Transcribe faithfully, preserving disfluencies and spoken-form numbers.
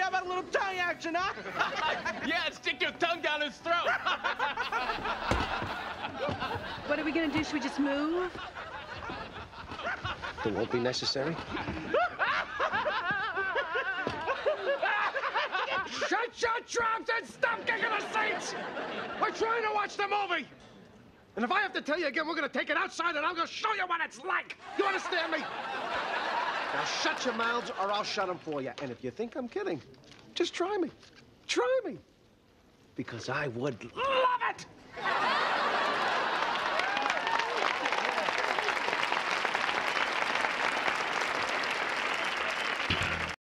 how about a little tongue action, huh? Yeah, stick your tongue down his throat. What are we gonna do? Should we just move? It won't be necessary. Shut your trap and stop kicking the seats! We're trying to watch the movie! And if I have to tell you again, we're gonna take it outside and I'm gonna show you what it's like! You understand me? Now shut your mouths or I'll shut them for you. And if you think I'm kidding, just try me. Try me. Because I would...